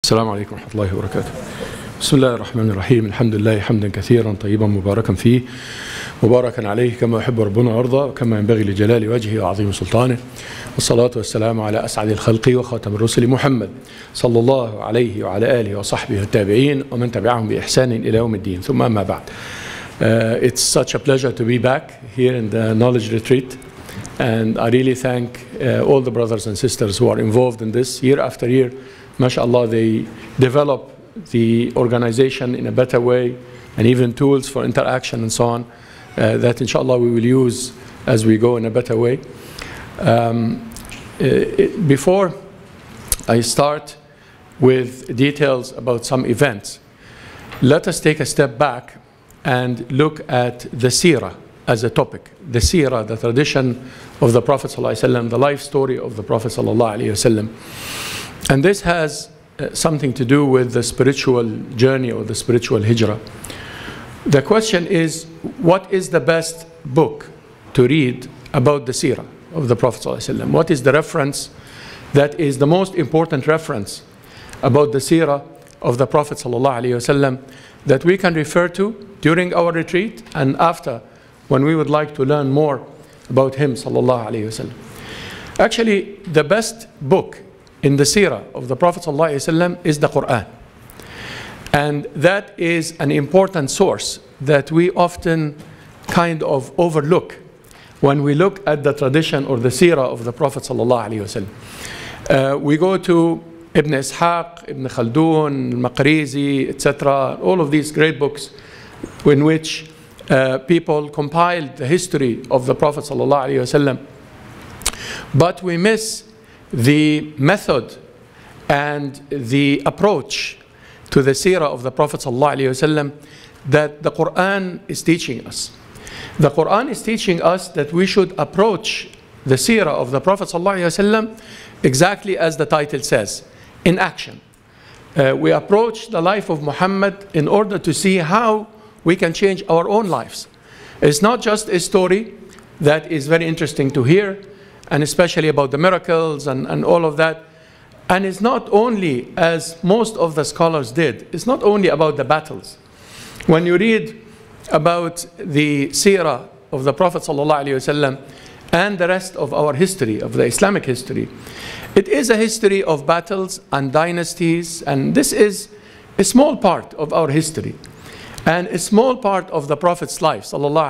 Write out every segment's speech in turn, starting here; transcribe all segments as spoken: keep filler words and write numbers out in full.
السلام عليكم ورحمة الله وبركاته. بسم الله الرحمن الرحيم. الحمد لله حمدا كثيرا طيبا مباركا فيه مباركا عليه كما يحب ربنا ويرضى وكما ينبغي لجلال وجهه وعظيم سلطانه، والصلاة والسلام على أسعد الخلق وخاتم الرسل محمد صلى الله عليه وعلى آله وصحبه والتابعين ومن تبعهم بإحسان إلى يوم الدين. ثم أما بعد. Uh, it's such a pleasure to be back here in the Knowledge Retreat, and I really thank uh, all the brothers and sisters who are involved in this year after year. MashaAllah, they develop the organization in a better way and even tools for interaction and so on uh, that inshallah we will use as we go in a better way. Um, it, before I start with details about some events, let us take a step back and look at the seerah as a topic. The seerah, the tradition of the Prophet ﷺ, the life story of the Prophet ﷺ. And this has uh, something to do with the spiritual journey or the spiritual hijrah. The question is, what is the best book to read about the seerah of the Prophet ﷺ? What is the reference that is the most important reference about the seerah of the Prophet ﷺ that we can refer to during our retreat and after, when we would like to learn more about him sallallahu alaihi wasallam? Actually, the best book in the seerah of the Prophet sallallahu alaihi wasallam is the Quran. And that is an important source that we often kind of overlook when we look at the tradition or the seerah of the Prophet sallallahu alaihi wasallam. Uh, we go to Ibn Ishaq, Ibn Khaldun, Maqrizi, et cetera, all of these great books in which uh, people compiled the history of the Prophet sallallahu alaihi wasallam. But we miss the method and the approach to the seerah of the Prophet sallallahu alaihi wasallam that the Quran is teaching us. The Quran is teaching us that we should approach the seerah of the Prophet sallallahu alaihi wasallam exactly as the title says, in action. Uh, we approach the life of Muhammad in order to see how we can change our own lives. It's not just a story that is very interesting to hear, and especially about the miracles and, and all of that. And it's not only, as most of the scholars did, it's not only about the battles. When you read about the seerah of the Prophet ﷺ and the rest of our history, of the Islamic history, it is a history of battles and dynasties, and this is a small part of our history and a small part of the Prophet's life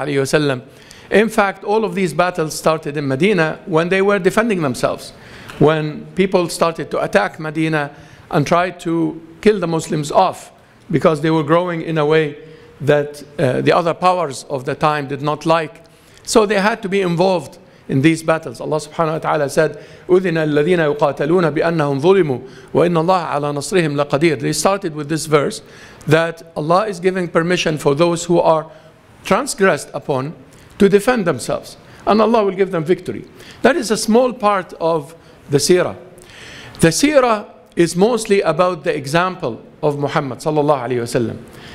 ﷺ. In fact, all of these battles started in Medina when they were defending themselves. When people started to attack Medina and tried to kill the Muslims off because they were growing in a way that uh, the other powers of the time did not like. So they had to be involved in these battles. Allah subhanahu wa ta'ala said, أُذِنَ الَّذِينَ يُقَاتَلُونَ بِأَنَّهُمْ ظُلِمُوا وَإِنَّ اللَّهَ عَلَى نَصْرِهِمْ لَقَدِيرٌ. They started with this verse that Allah is giving permission for those who are transgressed upon to defend themselves, and Allah will give them victory. That is a small part of the seerah. The seerah is mostly about the example of Muhammad sallallahu alaihi wasallam.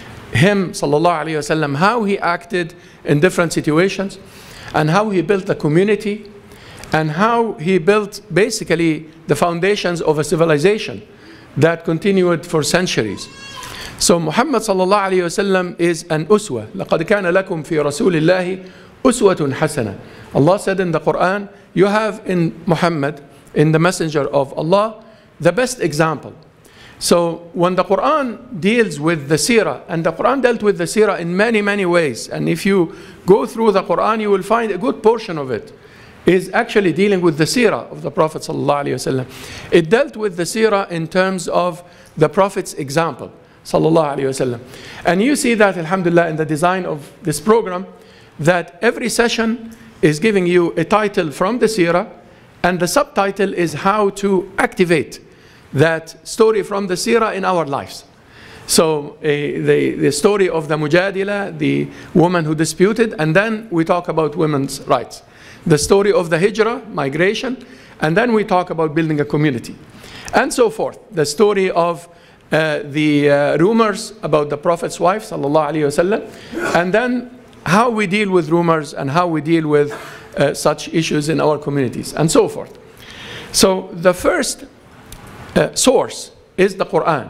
Him sallallahu alaihi wasallam, how he acted in different situations, and how he built a community, and how he built basically the foundations of a civilization that continued for centuries. So Muhammad sallallahu alaihi wasallam is an uswa. لَقَدْ كَانَ لَكُمْ فِي رَسُولِ اللَّهِ أُسْوَةٌ حَسَنَةٌ. Allah said in the Quran, you have in Muhammad, in the messenger of Allah, the best example. So when the Quran deals with the seerah, and the Quran dealt with the seerah in many, many ways, and if you go through the Quran, you will find a good portion of it is actually dealing with the seerah of the Prophet sallallahu alaihi wasallam. It dealt with the seerah in terms of the Prophet's example sallallahu alaihi wasallam. And you see that, alhamdulillah, in the design of this program, that every session is giving you a title from the seerah, and the subtitle is how to activate that story from the seerah in our lives. So uh, the, the story of the Mujadila, the woman who disputed, and then we talk about women's rights. The story of the hijrah, migration, and then we talk about building a community, and so forth. The story of uh, the uh, rumors about the Prophet's wife, sallallahu alaihi wasallam, and then how we deal with rumors and how we deal with uh, such issues in our communities, and so forth. So the first uh, source is the Quran.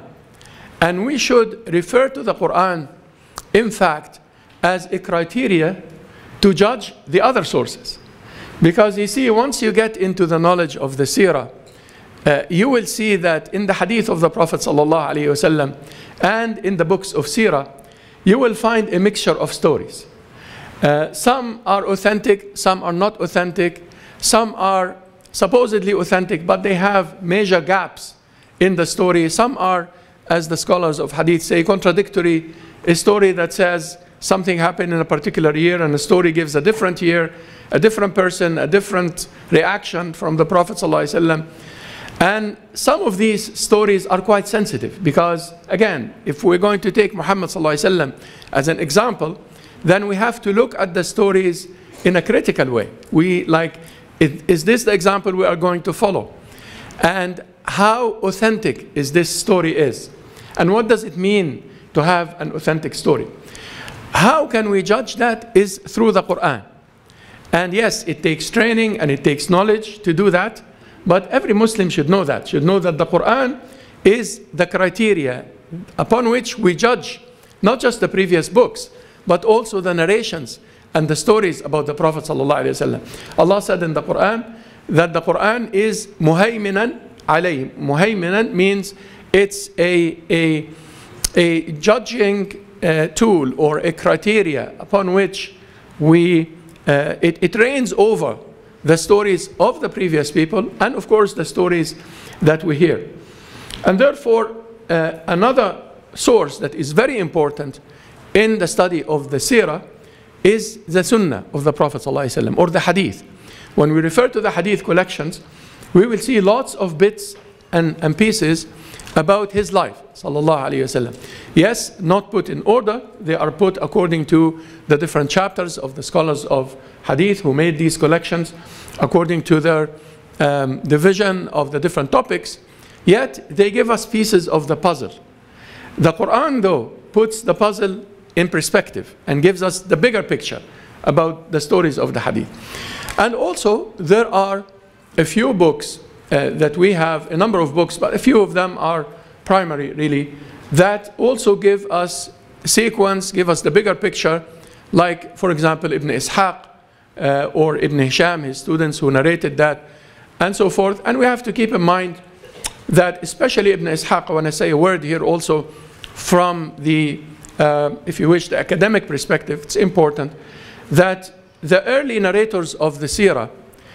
And we should refer to the Quran, in fact, as a criteria to judge the other sources. Because you see, once you get into the knowledge of the seerah, uh, you will see that in the hadith of the Prophet sallallahu alaihi wasallam and in the books of seerah, you will find a mixture of stories. Uh, some are authentic, some are not authentic, some are supposedly authentic, but they have major gaps in the story. Some are, as the scholars of hadith say, contradictory. A story that says something happened in a particular year, and a story gives a different year, a different person, a different reaction from the Prophet ﷺ. And some of these stories are quite sensitive because, again, if we're going to take Muhammad ﷺ as an example, then we have to look at the stories in a critical way. We like, is this the example we are going to follow? And how authentic is this story is? And what does it mean to have an authentic story? How can we judge that is through the Quran. And yes, it takes training and it takes knowledge to do that, but every Muslim should know that, should know that the Quran is the criteria upon which we judge not just the previous books, but also the narrations and the stories about the Prophet ﷺ. Allah said in the Quran that the Quran is muhayminan alayhi. Muhayminan means it's a, a, a judging uh, tool or a criteria upon which we, uh, it, it reigns over the stories of the previous people and of course the stories that we hear. And therefore uh, another source that is very important in the study of the seerah is the sunnah of the Prophet ﷺ, or the hadith. When we refer to the hadith collections, we will see lots of bits and, and pieces about his life, sallallahu alaihi wasallam. Yes, not put in order, they are put according to the different chapters of the scholars of hadith who made these collections, according to their um, division of the different topics, yet they give us pieces of the puzzle. The Quran, though, puts the puzzle in perspective and gives us the bigger picture about the stories of the hadith. And also, there are a few books uh, that we have, a number of books, but a few of them are primary, really, that also give us sequence, give us the bigger picture, like, for example, Ibn Ishaq uh, or Ibn Hisham, his students who narrated that, and so forth. And we have to keep in mind that, especially Ibn Ishaq, I want to say a word here also from the Uh, if you wish, the academic perspective, it's important that the early narrators of the seerah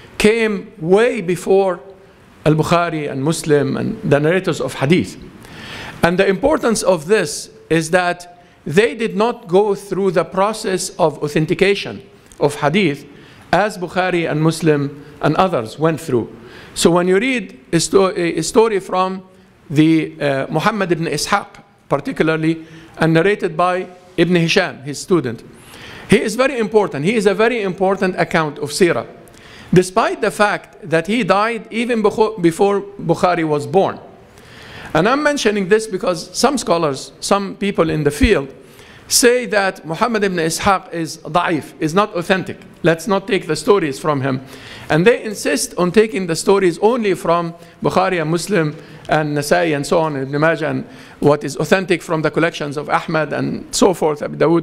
came way before Al-Bukhari and Muslim and the narrators of hadith. And the importance of this is that they did not go through the process of authentication of hadith as Bukhari and Muslim and others went through. So when you read a, sto a story from the uh, Muhammad ibn Ishaq, particularly, and narrated by Ibn Hisham, his student, he is very important. He is a very important account of seerah, despite the fact that he died even before Bukhari was born. And I'm mentioning this because some scholars, some people in the field, say that Muhammad ibn Ishaq is da'if, is not authentic. Let's not take the stories from him. And they insist on taking the stories only from Bukhari and Muslim and Nasai and so on, Ibn Majah, and what is authentic from the collections of Ahmad and so forth, Abu Dawood.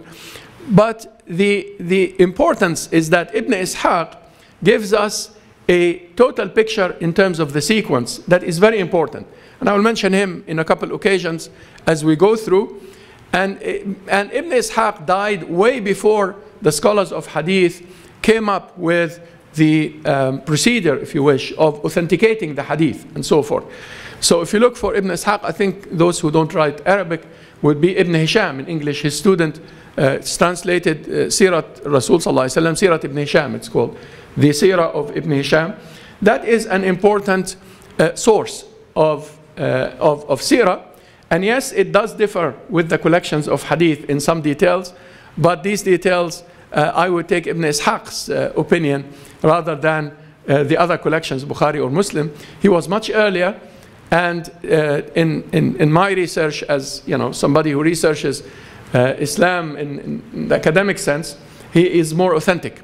But the, the importance is that Ibn Ishaq gives us a total picture in terms of the sequence that is very important. And I will mention him in a couple occasions as we go through. And, and Ibn Ishaq died way before the scholars of hadith came up with the um, procedure, if you wish, of authenticating the hadith and so forth. So if you look for Ibn Ishaq, I think those who don't write Arabic would be Ibn Hisham in English, his student. Uh, it's translated uh, Sirat Rasul Sallallahu Alaihi Wasallam, Sirat Ibn Hisham it's called, the Sirah of Ibn Hisham. That is an important uh, source of, uh, of, of Sirah. And yes, it does differ with the collections of hadith in some details, but these details, uh, I would take Ibn Ishaq's uh, opinion rather than uh, the other collections, Bukhari or Muslim. He was much earlier, and uh, in, in, in my research, as you know, somebody who researches uh, Islam in, in the academic sense, he is more authentic.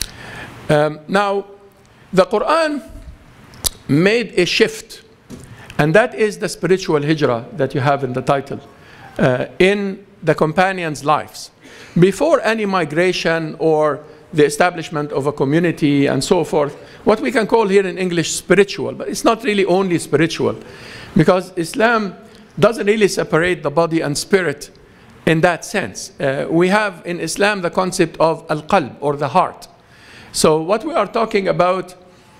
Um, now, the Quran made a shift And that is the spiritual hijrah that you have in the title, uh, in the companions' lives. Before any migration or the establishment of a community and so forth, what we can call here in English spiritual, but it's not really only spiritual, because Islam doesn't really separate the body and spirit in that sense. Uh, we have in Islam the concept of al-qalb, or the heart. So what we are talking about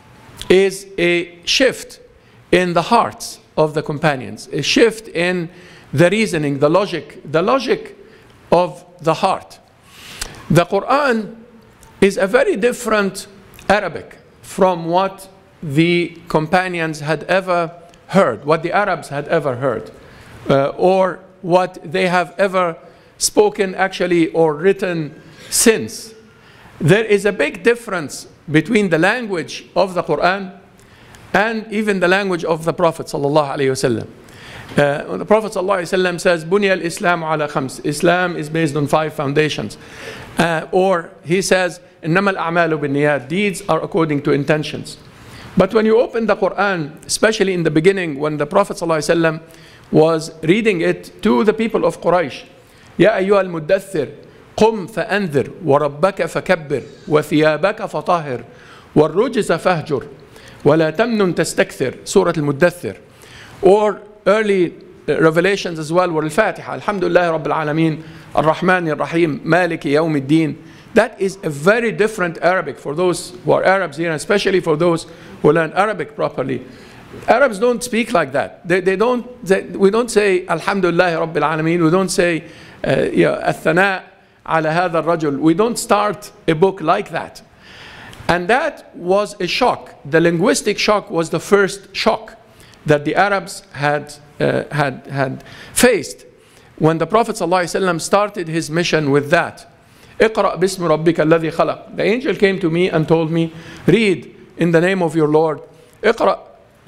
is a shift in the hearts of the companions, a shift in the reasoning, the logic, the logic of the heart. The Quran is a very different Arabic from what the companions had ever heard, what the Arabs had ever heard, uh, or what they have ever spoken actually or written since. There is a big difference between the language of the Quran and even the language of the Prophet sallallahu alaihi wasallam. Uh, the Prophet ﷺ says, Bunya al-Islam ala khams. Islam is based on five foundations. Uh, or he says, Innama al-a'malu bin-niyat. Deeds are according to intentions. But when you open the Quran, especially in the beginning, when the Prophet ﷺ was reading it to the people of Quraysh, Ya ayyuha al-muddathir, qum fa'anzir, wa rabbaka fakabbir, wa thiyabaka fatahir, wa rujza fahjur, wa la tamnun tastakthir. Surah al-Muddathir. Or early revelations as well were al-Fatiha, Alhamdulillah Rabbil Alameen, Ar-Rahman Ar-Rahim, Maliki Yawm Ad-Din. That is a very different Arabic for those who are Arabs here, and especially for those who learn Arabic properly. Arabs don't speak like that. They, they don't, they, we don't say Alhamdulillah Rabbil Alameen, we don't say uh, yeah, Al-Thana ala hadha al-rajul. We don't start a book like that. And that was a shock. The linguistic shock was the first shock that the Arabs had, uh, had, had faced when the Prophet ﷺ started his mission with that. اقرأ باسم ربك الذي خلق. The angel came to me and told me, read in the name of your Lord. اقرأ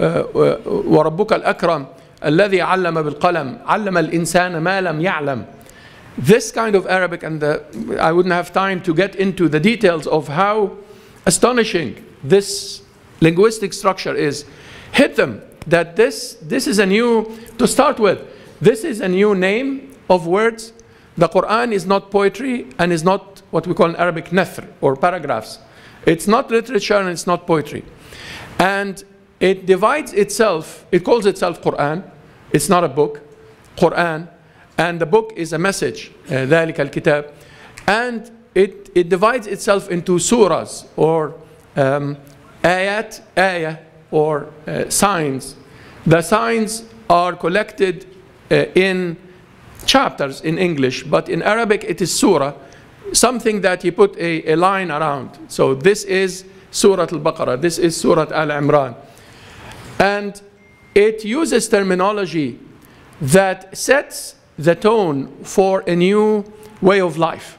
وربك الأكرم الذي علم بالقلم علم الإنسان ما لم يعلم. This kind of Arabic, and the, I wouldn't have time to get into the details of how astonishing this linguistic structure is, hit them. That this, this is a new, to start with, this is a new name of words. The Quran is not poetry and is not what we call in Arabic nathr, or paragraphs. It's not literature and it's not poetry. And it divides itself, it calls itself Quran. It's not a book, Quran. And the book is a message, ذَلِكَ الْكِتَابِ. And it, it divides itself into surahs, or um, ayat, ayah, or uh, signs. The signs are collected uh, in chapters in English, but in Arabic it is surah, something that you put a, a line around. So this is Surah Al-Baqarah, this is Surah Al-Imran. And it uses terminology that sets the tone for a new way of life.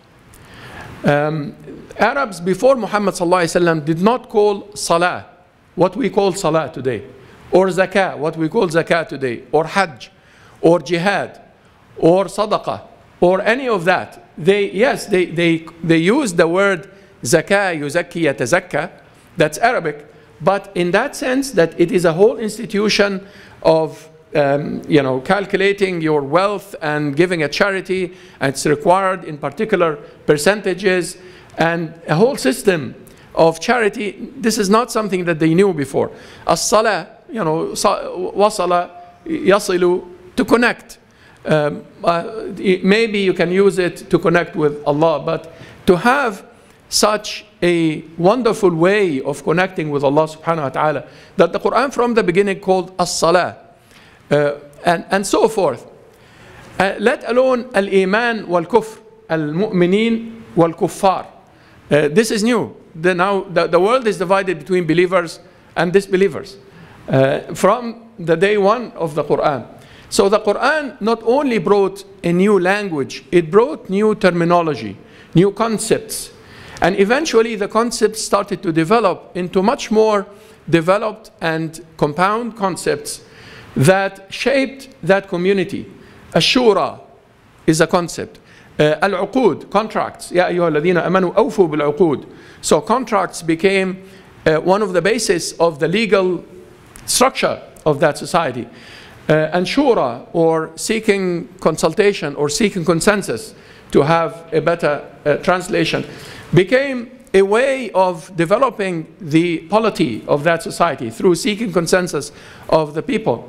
Um, Arabs before Muhammad sallallahu alaihi wasallam did not call salah what we call salah today, or zakah, what we call zakah today, or hajj, or jihad, or sadaqah, or any of that. They, yes, they, they, they use the word zakah, yuzakki, yatazakka, that's Arabic, but in that sense that it is a whole institution of um, you know, calculating your wealth and giving a charity, and it's required in particular percentages, and a whole system of charity. This is not something that they knew before. As-salah, you know, wasala, yasilu, to connect. Um, uh, maybe you can use it to connect with Allah, but to have such a wonderful way of connecting with Allah subhanahu wa ta'ala, that the Quran from the beginning called as-salah, uh, and, and so forth. Uh, let alone al-iman wal-kufr, al-mu'minin wal-kuffar. Uh, this is new. The, now the, the world is divided between believers and disbelievers uh, from the day one of the Quran. So the Quran not only brought a new language, it brought new terminology, new concepts. And eventually the concepts started to develop into much more developed and compound concepts that shaped that community. Ashura is a concept. Uh, Al-uqud, contracts. Ya ayyuha alladhina amanu awfu bil-uqud. So contracts became uh, one of the bases of the legal structure of that society. Uh, and shura, or seeking consultation or seeking consensus to have a better uh, translation, became a way of developing the polity of that society through seeking consensus of the people.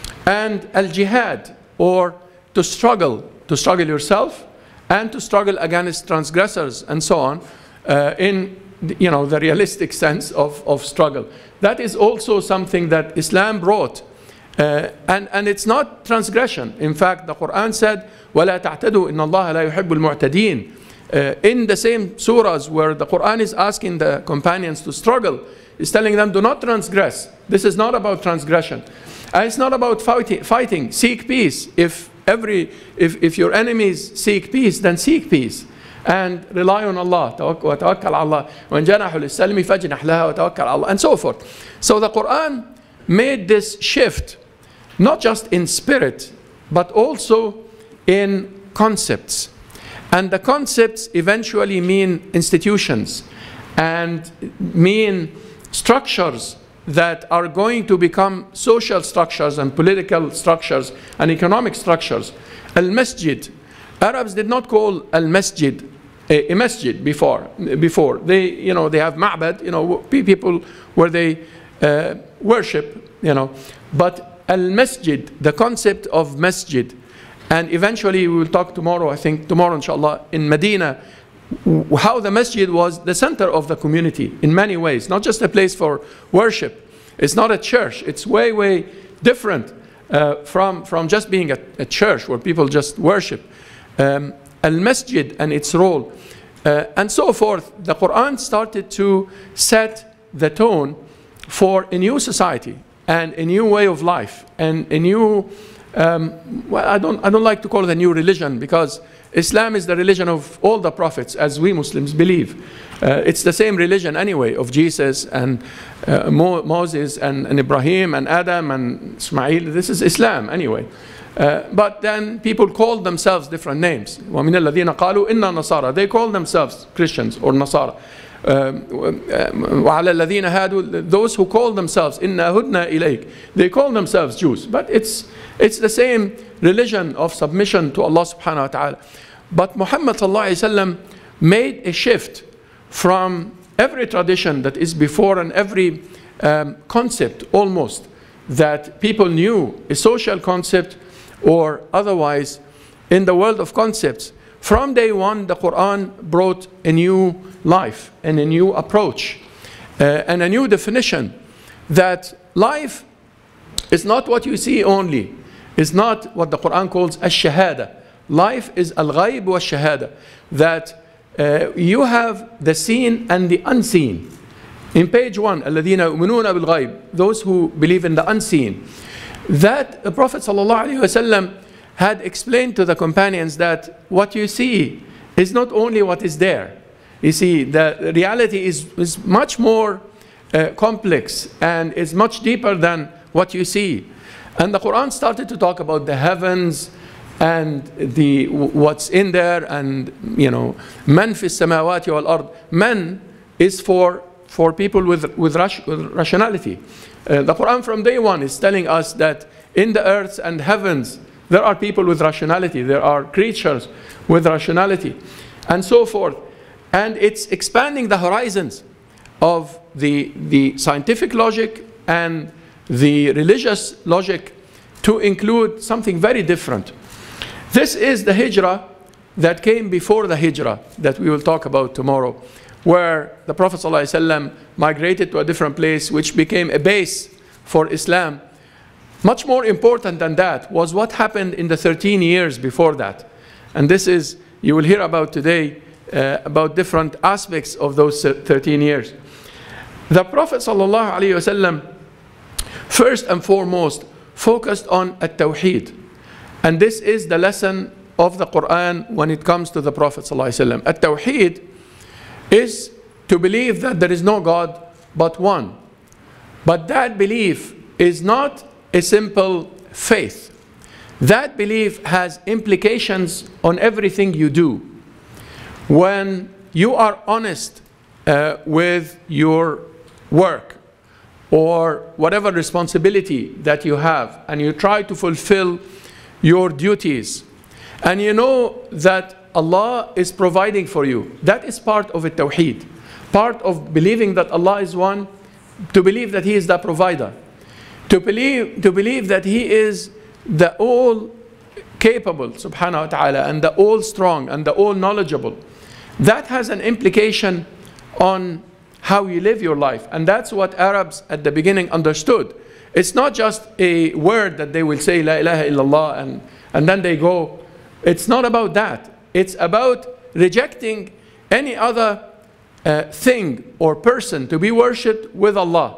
And al-jihad, or to struggle, to struggle yourself and to struggle against transgressors and so on, uh, in you know, the realistic sense of, of struggle. That is also something that Islam brought. Uh, and, and it's not transgression. In fact, the Quran said, وَلَا تَعْتَدُوا إِنَّ اللَّهَ لَا يُحِبُّ الْمُعْتَدِينَ. Uh, in the same surahs where the Quran is asking the companions to struggle, is telling them, do not transgress. This is not about transgression. And it's not about fighting, fighting. Seek peace. If, every, if, if your enemies seek peace, then seek peace. And rely on Allah. وَتَوَكَّلْ عَلَى اللَّهِ وَإِنْ جَنَحُوا لِلسَّلْمِ فَاجْنَحْ لَهَا وَتَوَكَّلْ عَلَى اللَّهِ, and so forth. So the Quran made this shift, not just in spirit, but also in concepts. And the concepts eventually mean institutions and mean structures that are going to become social structures and political structures and economic structures. Al-Masjid. Arabs did not call al-Masjid a, a masjid before. Before they, you know, they have ma'bad, you know, people where they uh, worship, you know. But al-Masjid, the concept of masjid, and eventually we will talk tomorrow, I think tomorrow inshallah, in Medina, how the masjid was the center of the community in many ways, not just a place for worship. It's not a church. It's way, way different uh, from, from just being a, a church where people just worship. Um, Al-Masjid and its role, uh, and so forth. The Quran started to set the tone for a new society and a new way of life and a new, um, well, I don't, I don't like to call it a new religion, because Islam is the religion of all the prophets, as we Muslims believe. Uh, it's the same religion anyway, of Jesus and uh, Mo Moses and, and Ibrahim and Adam and Ismail. This is Islam anyway. Uh, but then people called themselves different names. وَمِنَ الَّذِينَ قَالُوا إِنَّا نَصَارَى. They call themselves Christians or Nasara. وَعَلَى الَّذِينَ هَادُوا. Those who call themselves إِنَّا هُدْنَا إِلَيْكَ. They call themselves Jews. But it's, it's the same religion of submission to Allah subhanahu wa ta'ala. But Muhammad sallallahu alayhi wa sallam made a shift from every tradition that is before and every um, concept almost that people knew, a social concept or otherwise, in the world of concepts. From day one, the Quran brought a new life and a new approach uh, and a new definition that life is not what you see only. It's not what the Quran calls ash-shahada. Life is al-ghayb wa shahada, that uh, you have the seen and the unseen. In page one, الَّذِينَ يُؤْمِنُونَ بِالْغَيْبِ, those who believe in the unseen. That the Prophet ﷺ had explained to the companions that what you see is not only what is there. You see, the reality is, is much more uh, complex and is much deeper than what you see. And the Quran started to talk about the heavens and the what's in there, and you know, man fi samawati wal ard. Man is for for people with with, rash, with rationality. Uh, the Quran from day one is telling us that in the earth and heavens there are people with rationality, there are creatures with rationality, and so forth. And it's expanding the horizons of the, the scientific logic and the religious logic to include something very different. This is the hijrah that came before the hijrah that we will talk about tomorrow, where the Prophet ﷺ migrated to a different place, which became a base for Islam. Much more important than that was what happened in the thirteen years before that. And this is, you will hear about today, uh, about different aspects of those thirteen years. The Prophet ﷺ, first and foremost, focused on at-tawheed. And this is the lesson of the Quran when it comes to the Prophet ﷺ. At-tawheed is to believe that there is no God but one. But that belief is not a simple faith. That belief has implications on everything you do. When you are honest uh, with your work, or whatever responsibility that you have, and you try to fulfill your duties, and you know that Allah is providing for you, that is part of it, tawheed. Part of believing that Allah is one, to believe that He is the provider, to believe, to believe that He is the all capable, subhanahu wa ta'ala, and the all strong, and the all knowledgeable. That has an implication on how you live your life. And that's what Arabs at the beginning understood. It's not just a word that they will say, La ilaha illallah, and, and then they go. It's not about that. It's about rejecting any other uh, thing or person to be worshipped with Allah.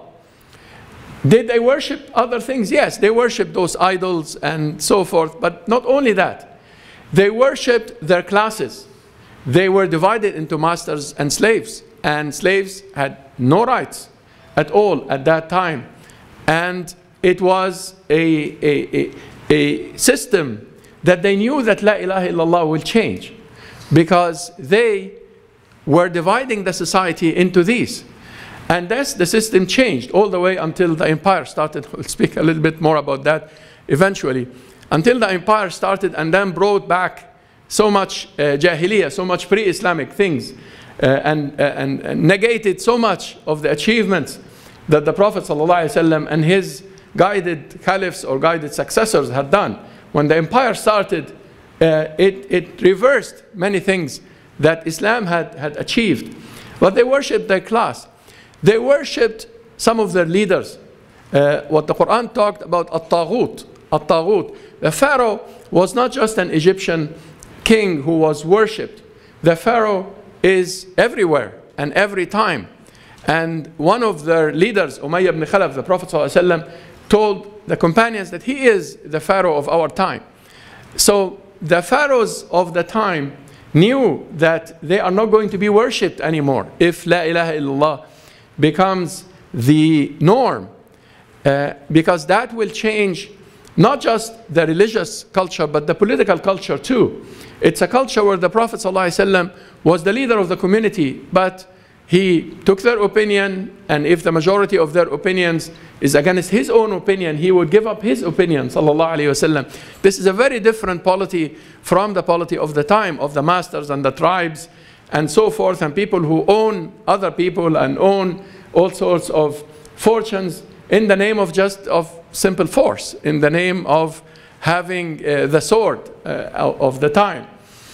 Did they worship other things? Yes, they worshipped those idols and so forth. But not only that, they worshipped their classes. They were divided into masters and slaves. And slaves had no rights at all at that time. And it was a, a, a, a system that they knew that La ilaha illallah will change, because they were dividing the society into these. And thus the system changed all the way until the empire started. We'll speak a little bit more about that eventually. Until the empire started and then brought back so much uh, jahiliyyah, so much pre-Islamic things, uh, and, uh, and, and negated so much of the achievements that the Prophet ﷺ and his guided caliphs or guided successors had done. When the empire started, uh, it, it reversed many things that Islam had, had achieved. But they worshipped their class. They worshipped some of their leaders. Uh, what the Quran talked about, at-taghut. At-taghut. The Pharaoh was not just an Egyptian king who was worshipped. The Pharaoh is everywhere and every time. And one of their leaders, Umayyah ibn Khalaf, the Prophet ﷺ, told the companions that he is the Pharaoh of our time. So the pharaohs of the time knew that they are not going to be worshipped anymore if La ilaha illallah becomes the norm, uh, because that will change not just the religious culture but the political culture too. It's a culture where the Prophet ﷺ was the leader of the community, but he took their opinion, and if the majority of their opinions is against his own opinion, he would give up his opinion, sallallahu alayhi wasallam. This is a very different polity from the polity of the time of the masters and the tribes and so forth, and people who own other people and own all sorts of fortunes in the name of just of simple force, in the name of having uh, the sword uh, of the time.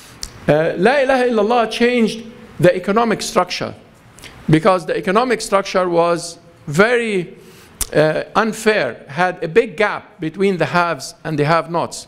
Uh, La ilaha illallah changed the economic structure, because the economic structure was very uh, unfair, had a big gap between the haves and the have-nots.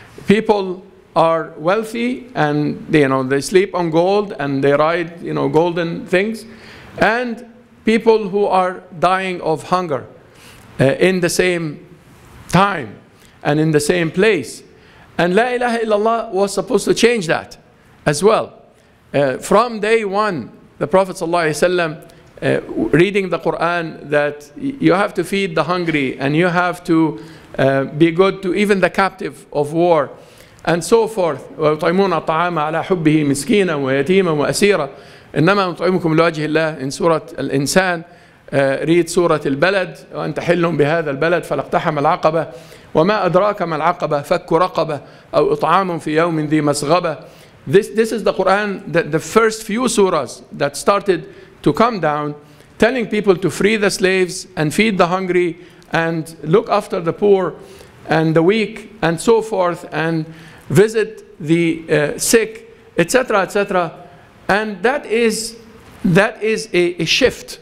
People are wealthy and they, you know, they sleep on gold and they ride, you know, golden things, and people who are dying of hunger uh, in the same time and in the same place. And La ilaha illallah was supposed to change that as well. Uh, from day one, the Prophet ﷺ, uh, reading the Quran, that you have to feed the hungry and you have to uh, be good to even the captive of war and so forth. وَيُطْعِمُونَ الطَّعَامَ عَلَى حُبِّهِ مِسْكِينًا وَيَتِيمًا وَأَسِيرًا إِنَّمَا نُطْعِمُكُمْ لِوَجْهِ اللَّهِ. In Surah Al-Insan, uh, read Surah Al-Balad, وَأَنْتَ حِلٌّ بِهَذَا الْبَلَدِ فَلَاقْتَحَمَ الْعَقَبَةَ وَمَا أَدْرَاكَ مَا الْعَقَبَةُ فَكُّ رَقَبَةٍ أَوْ إِطْعَامٌ فِي يَوْمٍ ذِي مَسْغَبَةٍ. This, this is the Quran, the, the first few surahs that started to come down, telling people to free the slaves and feed the hungry and look after the poor and the weak and so forth, and visit the uh, sick, et cetera, et cetera. And that is, that is a, a shift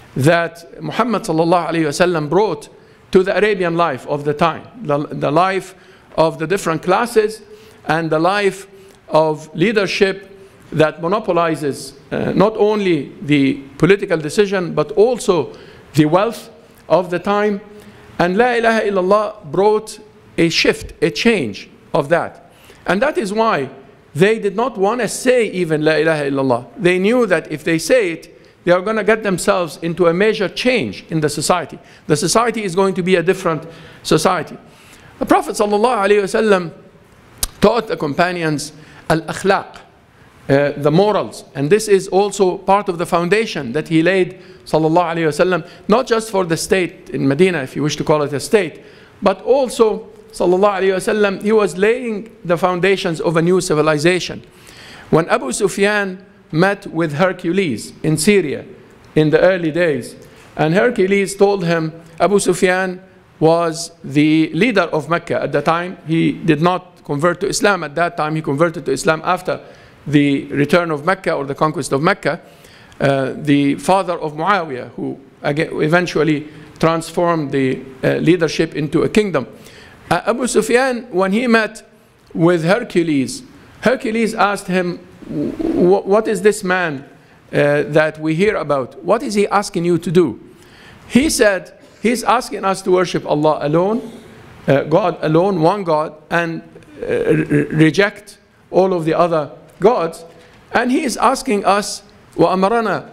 that Muhammad sallallahu alayhi wasallam brought to the Arabian life of the time, the, the life of the different classes and the life of leadership that monopolizes uh, not only the political decision but also the wealth of the time. And La ilaha illallah brought a shift, a change of that. And that is why they did not want to say even La ilaha illallah. They knew that if they say it, they are going to get themselves into a major change in the society. The society is going to be a different society. The Prophet sallallahu alaihi wasallam taught the companions al-akhlaq, uh, the morals. And this is also part of the foundation that he laid, sallallahu alayhi wasallam, not just for the state in Medina, if you wish to call it a state, but also, sallallahu alayhi wasallam, he was laying the foundations of a new civilization. When Abu Sufyan met with Hercules in Syria in the early days, and Hercules told him, Abu Sufyan was the leader of Mecca at the time. He did not convert to Islam at that time. He converted to Islam after the return of Mecca or the conquest of Mecca. Uh, the father of Muawiyah, who again eventually transformed the uh, leadership into a kingdom. Uh, Abu Sufyan, when he met with Hercules, Hercules asked him, what is this man uh, that we hear about? What is he asking you to do? He said, he's asking us to worship Allah alone, uh, God alone, one God, and uh, re reject all of the other gods. And he is asking us, وَأَمَرَنَا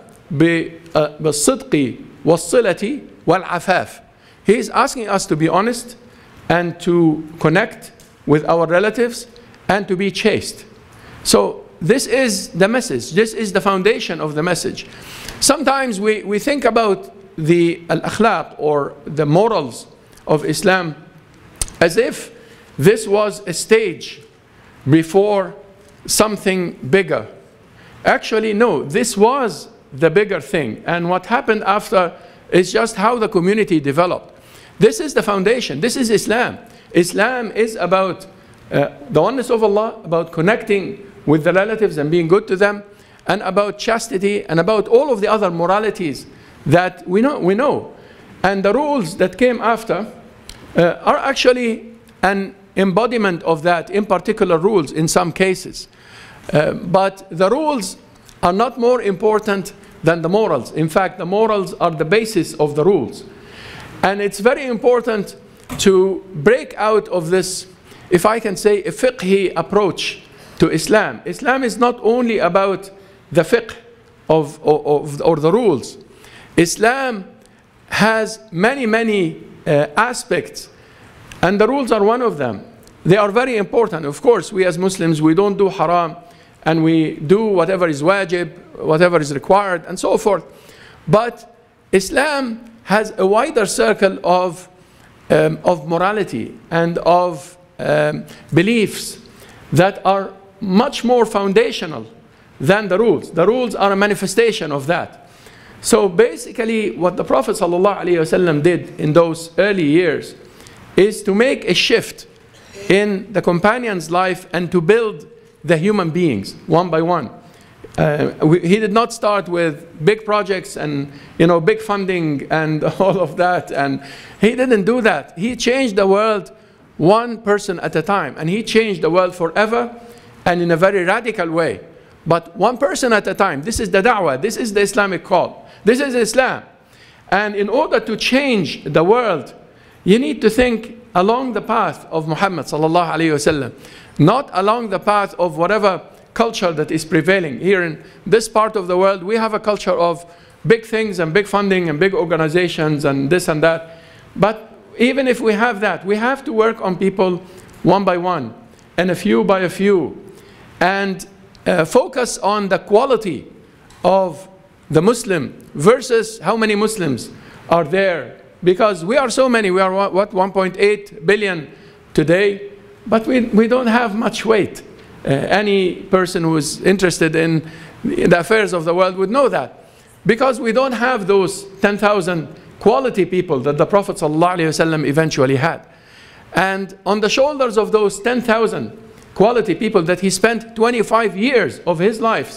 بِالصِّدْقِ وَالصِّلَةِ وَالْعَفَافِ. He is asking us to be honest and to connect with our relatives and to be chaste. So this is the message. This is the foundation of the message. Sometimes we, we think about the al-akhlaq or the morals of Islam as if this was a stage before something bigger. Actually, no, this was the bigger thing. And what happened after is just how the community developed. This is the foundation. This is Islam. Islam is about uh, the oneness of Allah, about connecting with the relatives and being good to them, and about chastity, and about all of the other moralities that we know. We know. And the rules that came after uh, are actually an embodiment of that, in particular rules in some cases. Uh, but the rules are not more important than the morals. In fact, the morals are the basis of the rules. And it's very important to break out of this, if I can say, a fiqhi approach to Islam. Islam is not only about the fiqh of, of, of or the rules. Islam has many, many uh, aspects, and the rules are one of them. They are very important. Of course, we as Muslims, we don't do haram, and we do whatever is wajib, whatever is required, and so forth. But Islam has a wider circle of, um, of morality and of um, beliefs that are much more foundational than the rules. The rules are a manifestation of that. So basically what the Prophet ﷺ did in those early years is to make a shift in the companion's life and to build the human beings one by one. Uh, we, he did not start with big projects and you know big funding and all of that, and he didn't do that. He changed the world one person at a time, and he changed the world forever and in a very radical way. But one person at a time. This is the da'wah. This is the Islamic call. This is Islam. And in order to change the world, you need to think along the path of Muhammad sallallahu alaihi wasallam, not along the path of whatever culture that is prevailing. Here in this part of the world, we have a culture of big things and big funding and big organizations and this and that. But even if we have that, we have to work on people one by one and a few by a few, and uh, focus on the quality of the Muslim versus how many Muslims are there. Because we are so many, we are what, one point eight billion today, but we, we don't have much weight. Uh, any person who is interested in the affairs of the world would know that. Because we don't have those ten thousand quality people that the Prophet ﷺ eventually had. And on the shoulders of those ten thousand quality people that he spent twenty-five years of his life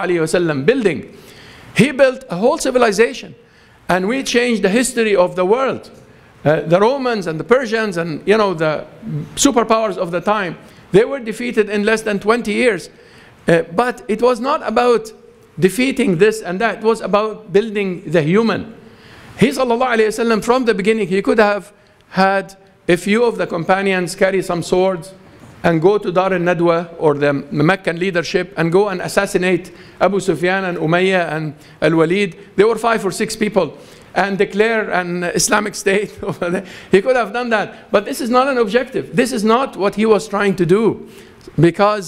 ﷺ building, he built a whole civilization. And we changed the history of the world. Uh, the Romans and the Persians and you know the superpowers of the time, they were defeated in less than twenty years. Uh, but it was not about defeating this and that. It was about building the human. He sallallahu alayhi wasallam, from the beginning, he could have had a few of the companions carry some swords and go to Dar al-Nadwa or the Meccan leadership and go and assassinate Abu Sufyan and Umayyah and Al-Walid. They were five or six people, and declare an Islamic state. He could have done that. But this is not an objective. This is not what he was trying to do. Because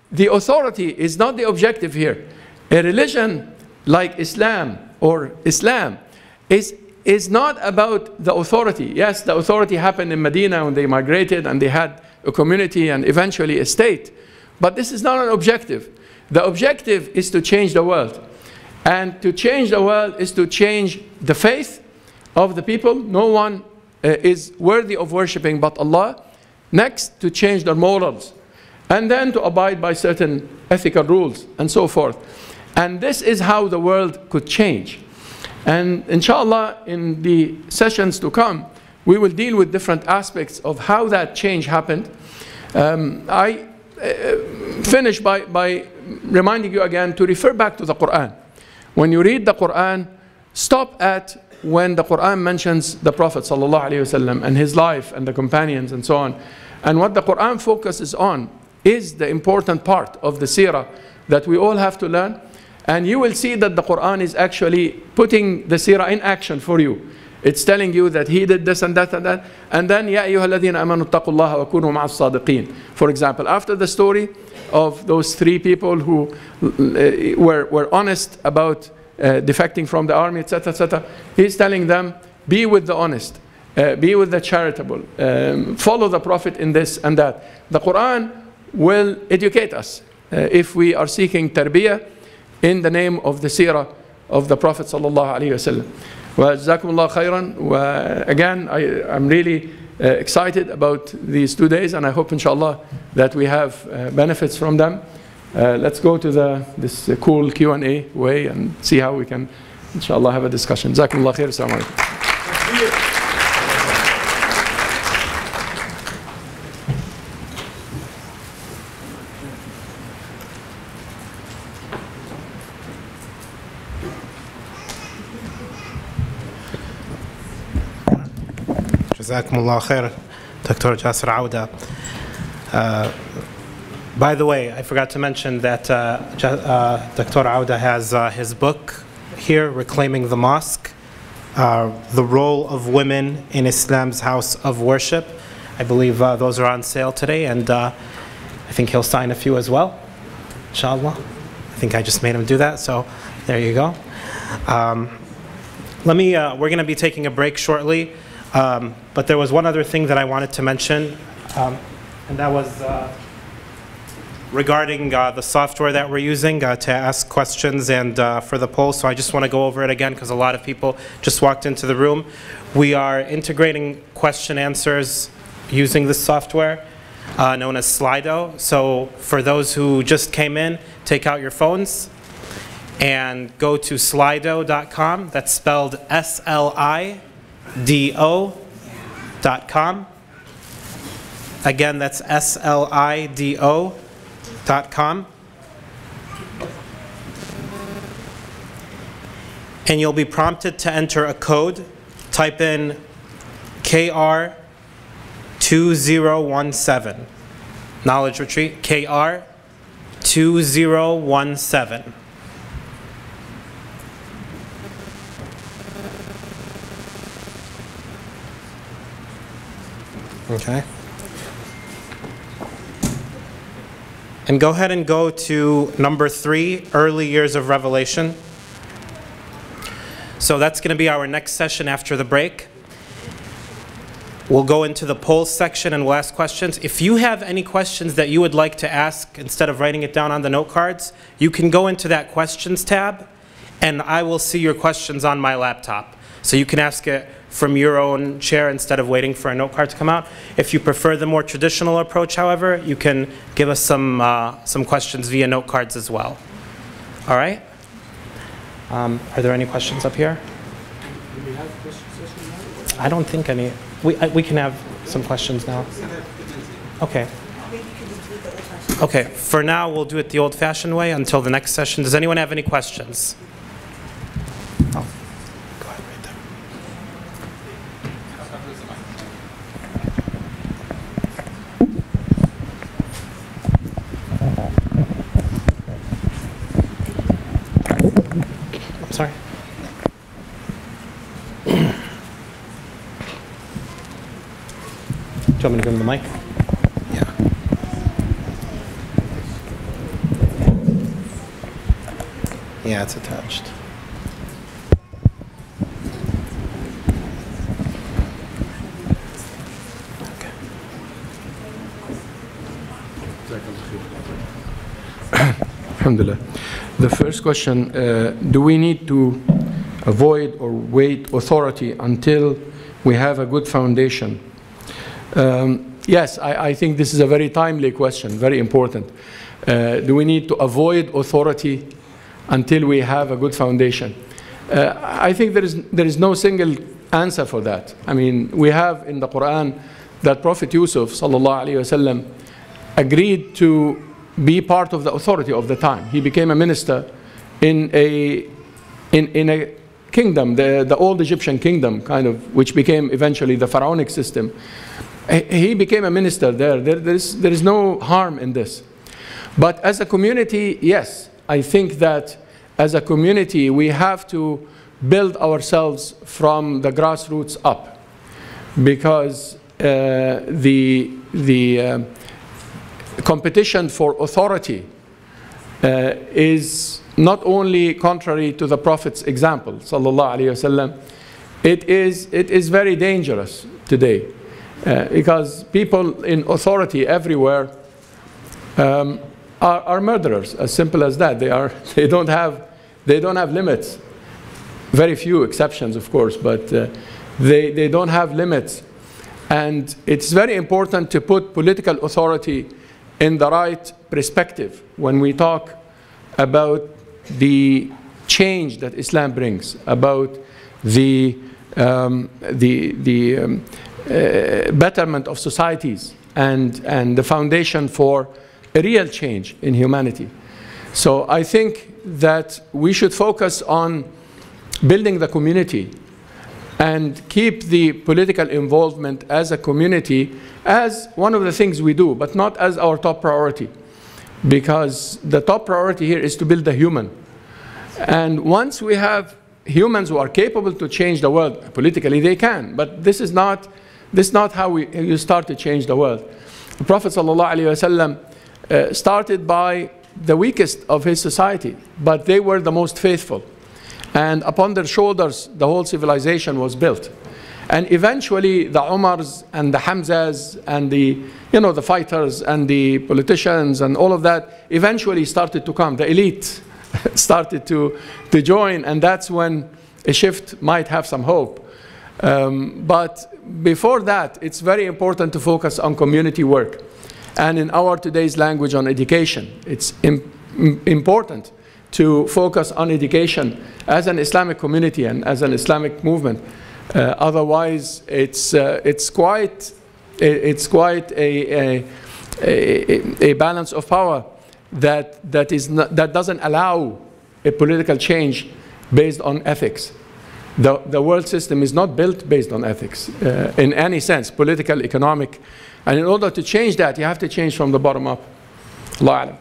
the authority is not the objective here. A religion like Islam or Islam is, is not about the authority. Yes, the authority happened in Medina when they migrated and they had a community and eventually a state. But this is not an objective. The objective is to change the world. And to change the world is to change the faith of the people. No one uh, is worthy of worshiping but Allah. Next, to change their morals. And then to abide by certain ethical rules and so forth. And this is how the world could change. And inshallah, in the sessions to come, we will deal with different aspects of how that change happened. Um, I uh, finish by, by reminding you again to refer back to the Quran. When you read the Quran, stop at when the Quran mentions the Prophet ﷺ and his life and the companions and so on. And what the Quran focuses on is the important part of the seerah that we all have to learn. And you will see that the Quran is actually putting the seerah in action for you. It's telling you that he did this and that and that. And then, Ya ayyuha alladhina amanu ittaqullaha wa kunu ma'as sadiqeen. For example, after the story of those three people who uh, were, were honest about uh, defecting from the army, et cetera, et cetera, he's telling them, be with the honest, uh, be with the charitable, um, follow the Prophet in this and that. The Quran will educate us uh, if we are seeking tarbiyah in the name of the seerah of the Prophet sallallahu alaihi wasallam. Wa jazakumullah khairan. Wa again, I am really uh, excited about these two days, and I hope, inshallah, that we have uh, benefits from them. Uh, let's go to the this uh, cool Q and A way and see how we can, inshallah, have a discussion. Jazakumullah khair. Assalamu alaikum. Jazakumullah khair, Doctor Jasser Auda. Uh, by the way, I forgot to mention that uh, uh, Doctor Auda has uh, his book here, Reclaiming the Mosque, uh, The Role of Women in Islam's House of Worship. I believe uh, those are on sale today, and uh, I think he'll sign a few as well, inshallah. I think I just made him do that, so there you go. Um, let me, uh, we're going to be taking a break shortly. Um, but there was one other thing that I wanted to mention, um, and that was uh, regarding uh, the software that we're using uh, to ask questions and uh, for the poll. So I just want to go over it again because a lot of people just walked into the room. We are integrating question answers using this software uh, known as Slido. So for those who just came in, take out your phones and go to slido dot com. That's spelled S L I D O dot com. Again, that's S L I D O dot com. And you'll be prompted to enter a code. Type in K R two zero one seven. Knowledge Retreat, K R two zero one seven. Okay. And go ahead and go to number three, early years of revelation. So that's going to be our next session after the break. We'll go into the polls section and we'll ask questions. If you have any questions that you would like to ask, instead of writing it down on the note cards, you can go into that questions tab and I will see your questions on my laptop. So you can ask it from your own chair instead of waiting for a note card to come out. If you prefer the more traditional approach, however, you can give us some, uh, some questions via note cards as well. All right? Um, are there any questions up here? Do we have question session now? I don't think any. We, I, we can have some questions now. Okay. Okay, for now we'll do it the old-fashioned way until the next session. Does anyone have any questions? Oh. Go ahead right there. I'm sorry. Do you want me to give him the mic? Yeah. Yeah, it's attached. Alhamdulillah. The first question, uh, do we need to avoid or wait authority until we have a good foundation? Um, yes, I, I think this is a very timely question, very important. Uh, do we need to avoid authority until we have a good foundation? Uh, I think there is, there is no single answer for that. I mean, we have in the Quran that Prophet Yusuf sallallahu alaihi wasallam agreed to be part of the authority of the time. He became a minister in a, in, in a kingdom, the, the old Egyptian kingdom, kind of, which became eventually the pharaonic system. He became a minister there. There, there, is, there is no harm in this. But as a community, yes, I think that as a community, we have to build ourselves from the grassroots up, because uh, the, the uh, competition for authority uh, is not only contrary to the Prophet's example, sallallahu alaihi wasallam, it is, it is very dangerous today, uh, because people in authority everywhere um, are, are murderers, as simple as that. They, are, they, don't have, they don't have limits. Very few exceptions, of course, but uh, they, they don't have limits. And it's very important to put political authority in the right perspective when we talk about the change that Islam brings, about the, um, the, the um, uh, betterment of societies and, and the foundation for a real change in humanity. So I think that we should focus on building the community and keep the political involvement as a community as one of the things we do, but not as our top priority. Because the top priority here is to build the human. And once we have humans who are capable to change the world, politically they can, but this is not, this is not how we, you start to change the world. The Prophet ﷺ uh, started by the weakest of his society, but they were the most faithful. And upon their shoulders, the whole civilization was built. And eventually, the Umars and the Hamzas and the, you know, the fighters and the politicians and all of that eventually started to come. The elite started to, to join, and that's when a shift might have some hope. Um, but before that, it's very important to focus on community work. And in our today's language, on education, it's im- important to focus on education as an Islamic community and as an Islamic movement. Uh, otherwise, it's, uh, it's quite, it's quite a, a, a, a balance of power that, that, is not, that doesn't allow a political change based on ethics. The, the world system is not built based on ethics uh, in any sense, political, economic. And in order to change that, you have to change from the bottom up. Allah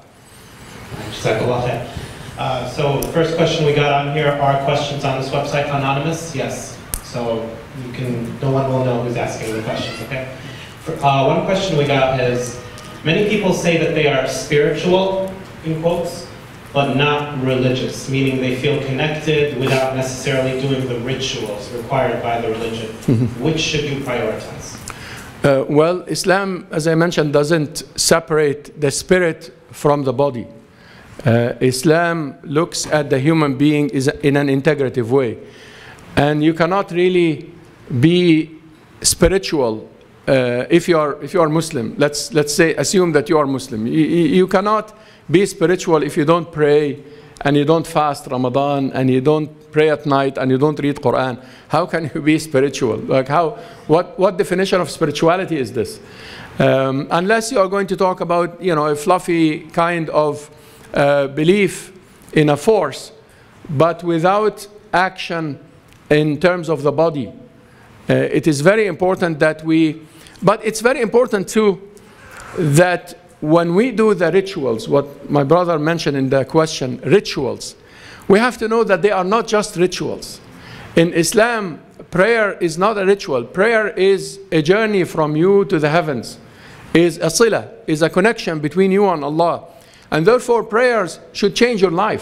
alam. Uh, so the first question we got on here are questions on this website, anonymous? Yes. So you can, no one will know who's asking the questions, okay? For, uh, one question we got is, many people say that they are spiritual, in quotes, but not religious, meaning they feel connected without necessarily doing the rituals required by the religion. Mm-hmm. Which should you prioritize? Uh, well, Islam, as I mentioned, doesn't separate the spirit from the body. Uh, Islam looks at the human being is in an integrative way. And you cannot really be spiritual uh, if you are if you are Muslim. Let's let's say assume that you are Muslim. You, you cannot be spiritual if you don't pray and you don't fast Ramadan and you don't pray at night and you don't read Quran. How can you be spiritual? Like how? What what definition of spirituality is this? Um, unless you are going to talk about you know a fluffy kind of uh, belief in a force, but without action in terms of the body. Uh, it is very important that we, but it's very important too that when we do the rituals, what my brother mentioned in the question, rituals, we have to know that they are not just rituals. In Islam, prayer is not a ritual. Prayer is a journey from you to the heavens, is a sila, is a connection between you and Allah. And therefore prayers should change your life.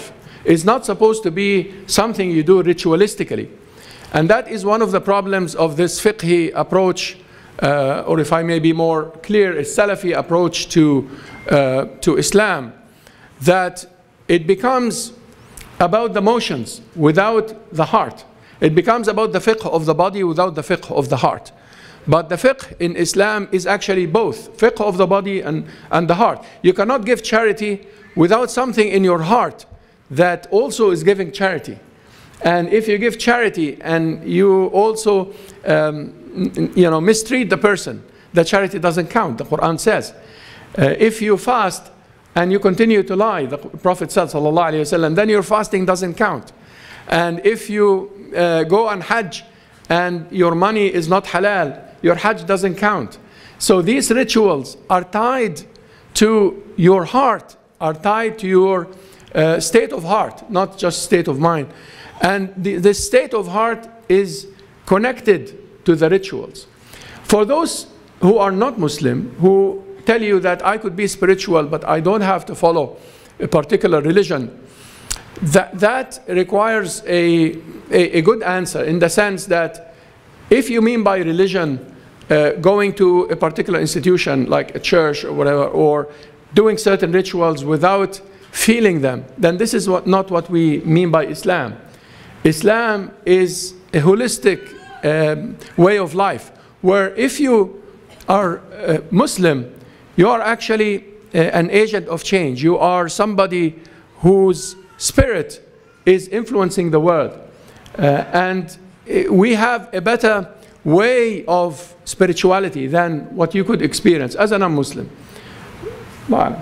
is not supposed to be something you do ritualistically. And that is one of the problems of this fiqhi approach, uh, or if I may be more clear, a Salafi approach to, uh, to Islam, that it becomes about the motions without the heart. It becomes about the fiqh of the body without the fiqh of the heart. But the fiqh in Islam is actually both, fiqh of the body and, and the heart. You cannot give charity without something in your heart that also is giving charity. And if you give charity and you also um, you know, mistreat the person, the charity doesn't count, the Quran says. Uh, if you fast and you continue to lie, the Prophet said, sallallahu alayhi wasallam, then your fasting doesn't count. And if you uh, go on Hajj and your money is not halal, your Hajj doesn't count. So these rituals are tied to your heart, are tied to your uh, state of heart, not just state of mind. And the, the state of heart is connected to the rituals. For those who are not Muslim, who tell you that I could be spiritual, but I don't have to follow a particular religion, that, that requires a, a, a good answer, in the sense that if you mean by religion uh, going to a particular institution like a church or whatever, or doing certain rituals without feeling them, then this is what, not what we mean by Islam. Islam is a holistic um, way of life, where if you are uh, Muslim, you are actually uh, an agent of change. You are somebody whose spirit is influencing the world. Uh, and we have a better way of spirituality than what you could experience as a non-Muslim. Um,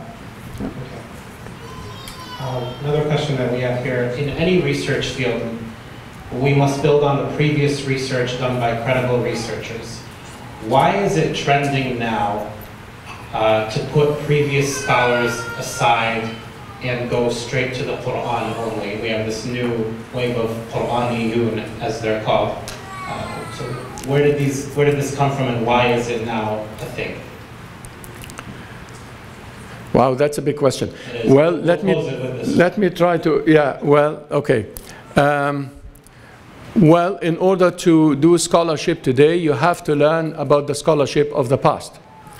another question that we have here: in any research field, we must build on the previous research done by credible researchers. Why is it trending now uh, to put previous scholars aside and go straight to the Quran only? We have this new wave of Quraniyun, as they're called. Uh, so where did these, where did this come from, and why is it now a thing? Wow, that's a big question. Well, we'll let me let me try to. Yeah. Well, okay. Um, well, in order to do scholarship today, you have to learn about the scholarship of the past,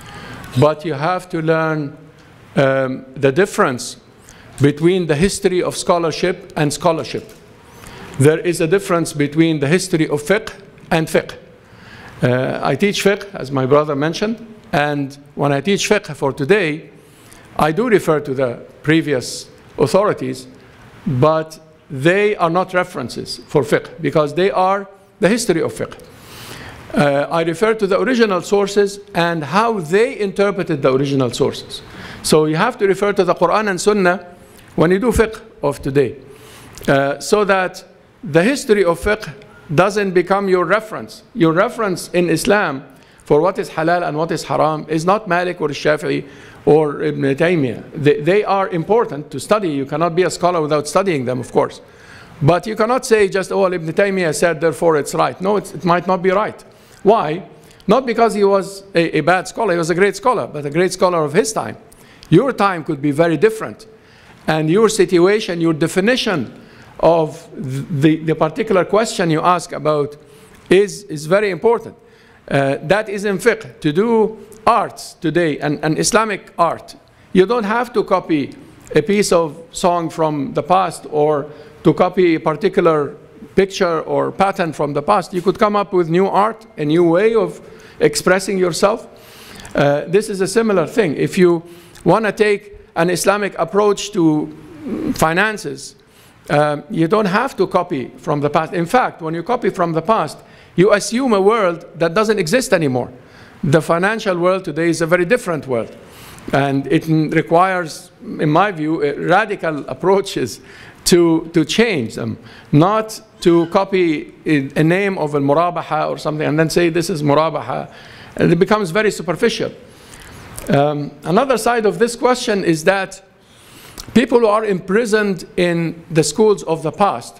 but you have to learn um, the difference between the history of scholarship and scholarship. There is a difference between the history of fiqh and fiqh. Uh, I teach fiqh, as my brother mentioned, and when I teach fiqh for today, I do refer to the previous authorities, but they are not references for fiqh, because they are the history of fiqh. Uh, I refer to the original sources and how they interpreted the original sources. So you have to refer to the Quran and Sunnah when you do fiqh of today, uh, so that the history of fiqh doesn't become your reference. Your reference in Islam for what is halal and what is haram is not Malik or Shafi'i or Ibn Taymiyyah. They, they are important to study. You cannot be a scholar without studying them, of course. But you cannot say just, oh, Ibn Taymiyyah said, therefore it's right. No, it's, it might not be right. Why? Not because he was a, a bad scholar. He was a great scholar, but a great scholar of his time. Your time could be very different. And your situation, your definition of the, the particular question you ask about is, is very important. Uh, that is in fiqh. To do arts today, and, and Islamic art, you don't have to copy a piece of song from the past or to copy a particular picture or pattern from the past. You could come up with new art, a new way of expressing yourself. Uh, this is a similar thing. If you want to take an Islamic approach to finances, um, you don't have to copy from the past. In fact, when you copy from the past, you assume a world that doesn't exist anymore. The financial world today is a very different world. And it requires, in my view, radical approaches to, to change them. Not to copy a name of a murabaha or something and then say this is murabaha. And it becomes very superficial. Um, another side of this question is that people who are imprisoned in the schools of the past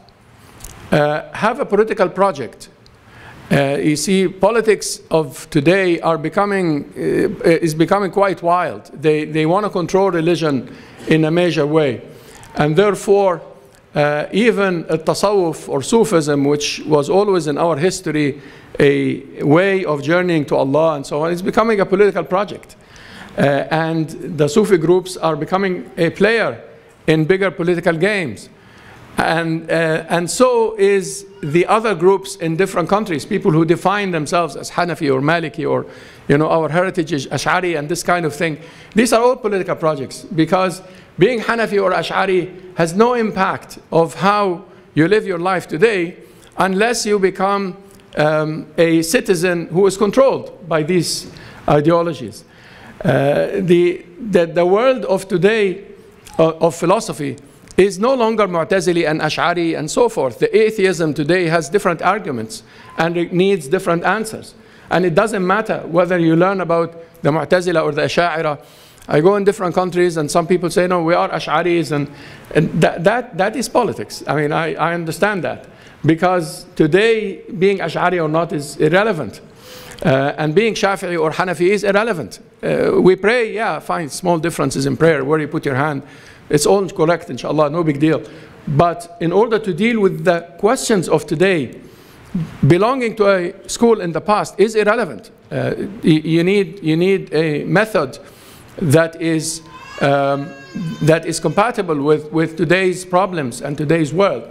uh, have a political project. Uh, you see, politics of today are becoming, uh, is becoming quite wild. They, they want to control religion in a major way. And therefore, uh, even التصوف or Sufism, which was always in our history a way of journeying to Allah and so on, is becoming a political project. Uh, and the Sufi groups are becoming a player in bigger political games. And, uh, and so is the other groups in different countries, people who define themselves as Hanafi or Maliki or, you know, our heritage is Ash'ari and this kind of thing. These are all political projects, because being Hanafi or Ash'ari has no impact of how you live your life today unless you become um, a citizen who is controlled by these ideologies. Uh, the, the, the world of today uh, of philosophy is no longer Mu'tazili and Ash'ari and so forth. The atheism today has different arguments and it needs different answers. And it doesn't matter whether you learn about the Mu'tazila or the Ash'a'ira. I go in different countries and some people say, no, we are Ash'aris, and, and that, that, that is politics. I mean, I, I understand that. Because today, being Ash'ari or not is irrelevant. Uh, and being Shafi'i or Hanafi is irrelevant. Uh, we pray, yeah, fine, small differences in prayer, where you put your hand. It's all correct, inshallah, no big deal. But in order to deal with the questions of today, belonging to a school in the past is irrelevant. Uh, you, you, need, you need a method that is, um, that is compatible with, with today's problems and today's world.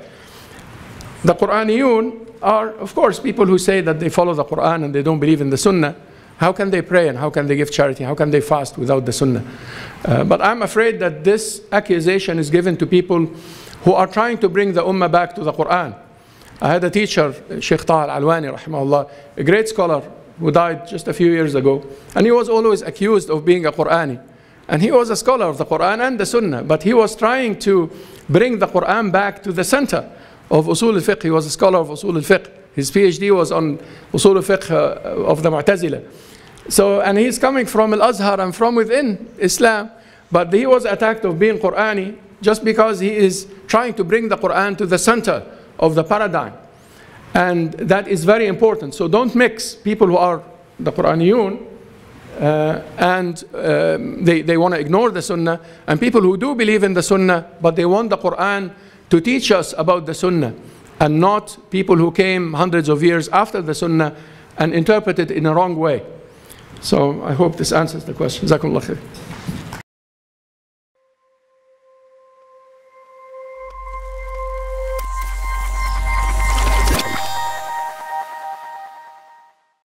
The Quraniyun are, of course, people who say that they follow the Quran and they don't believe in the Sunnah. How can they pray and how can they give charity? How can they fast without the Sunnah? Uh, but I'm afraid that this accusation is given to people who are trying to bring the Ummah back to the Quran. I had a teacher, Sheikh Taha Al-Alwani, rahimahullah, a great scholar who died just a few years ago. And he was always accused of being a Qur'ani. And he was a scholar of the Quran and the Sunnah. But he was trying to bring the Quran back to the center of Usul al-Fiqh. He was a scholar of Usul al-Fiqh. His PhD was on Usul al-Fiqh uh, of the Mu'tazila. So, and he's coming from Al-Azhar and from within Islam, but he was attacked of being Qur'ani just because he is trying to bring the Qur'an to the center of the paradigm. And that is very important. So don't mix people who are the Qur'aniyun uh, and um, they, they want to ignore the Sunnah, and people who do believe in the Sunnah, but they want the Qur'an to teach us about the Sunnah, and not people who came hundreds of years after the Sunnah and interpreted it in a wrong way. So I hope this answers the question. Jazakumullah khair.